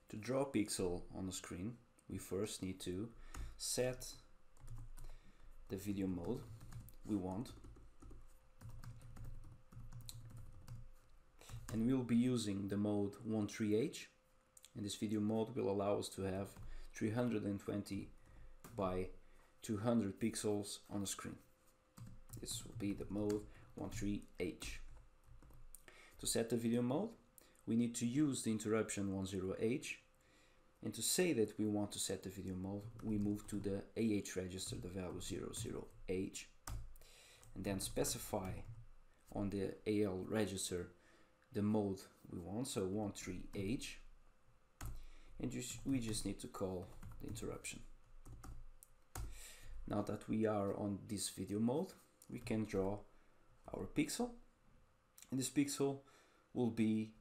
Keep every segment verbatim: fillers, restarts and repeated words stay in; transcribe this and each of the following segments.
To draw a pixel on the screen, we first need to set the video mode we want, and we'll be using the mode thirteen H, and this video mode will allow us to have three hundred twenty by two hundred pixels on the screen. This will be the mode thirteen H. To set the video mode, we need to use the interruption ten H, and to say that we want to set the video mode, we move to the A H register the value zero zero H, and then specify on the A L register the mode we want, so thirteen H, and just, we just need to call the interruption. Now that we are on this video mode, we can draw our pixel, and this pixel will be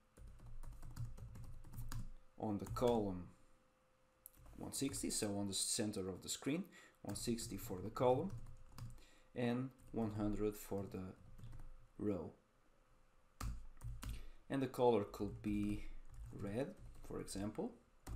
on the column one sixty, so on the center of the screen, one sixty for the column and one hundred for the row. And the color could be red, for example.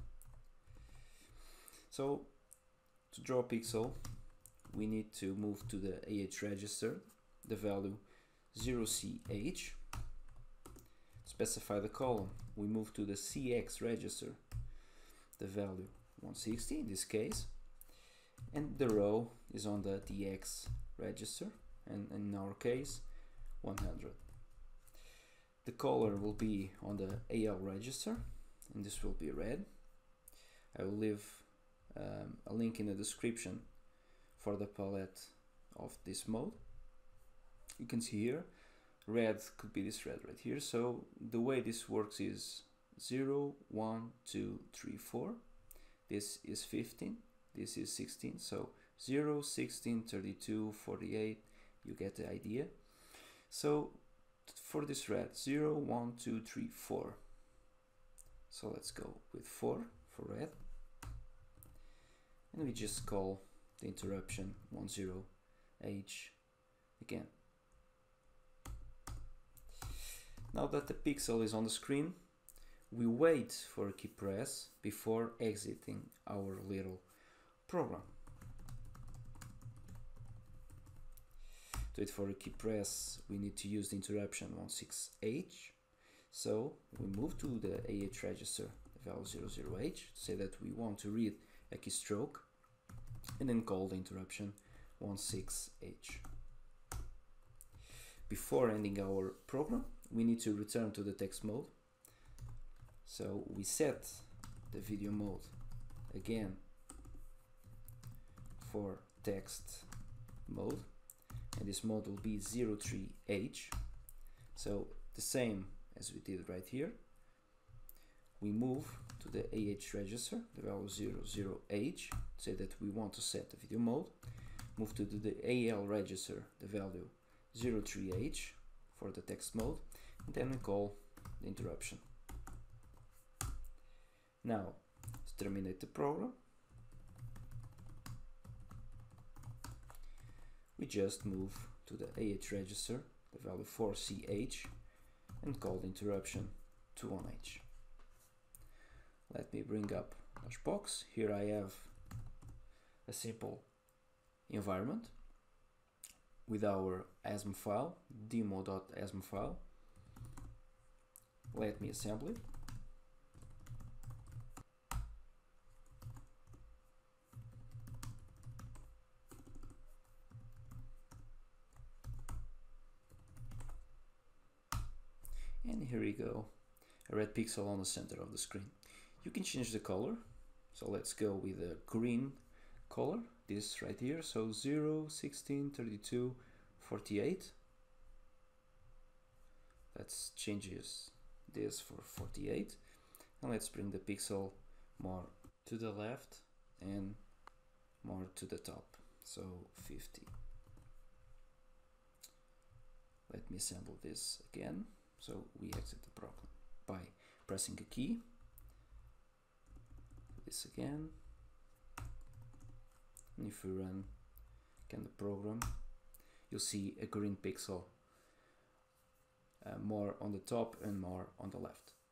So to draw a pixel, we need to move to the A H register the value zero C H, specify the column, we move to the C X register the value one sixty in this case, and the row is on the D X register, and in our case one hundred. The color will be on the A L register, and this will be red. I will leave um, a link in the description for the palette of this mode. You can see here, red could be this red right here. So the way this works is zero, one, two, three, four. This is fifteen, this is sixteen. So zero, sixteen, thirty-two, forty-eight, you get the idea. So for this red, zero, one, two, three, four. So let's go with four for red. And we just call the interruption ten H again. Now that the pixel is on the screen, we wait for a key press before exiting our little program. To wait for a key press, we need to use the interruption sixteen H. So we move to the A H register, the value zero zero H, to say that we want to read a keystroke, and then call the interruption sixteen H. Before ending our program, we need to return to the text mode. So we set the video mode again for text mode, and this mode will be zero three H. So the same as we did right here, we move to the A H register, the value zero zero H, say that we want to set the video mode, move to the A L register, the value zero three H for the text mode, and then we call the interruption. Now, to terminate the program, we just move to the A H register, the value four C H, and call the interruption twenty-one H. Let me bring up Box. Here I have a simple environment with our A S M file, demo dot A S M file. Let me assemble it. And here we go, a red pixel on the center of the screen. You can change the color, so let's go with a green color, this right here, so zero, sixteen, thirty-two, forty-eight. Let's change this for forty-eight, and let's bring the pixel more to the left and more to the top, so fifty. Let me assemble this again. So we exit the program by pressing a key, this again, and if we run again the program, you'll see a green pixel, uh, more on the top and more on the left.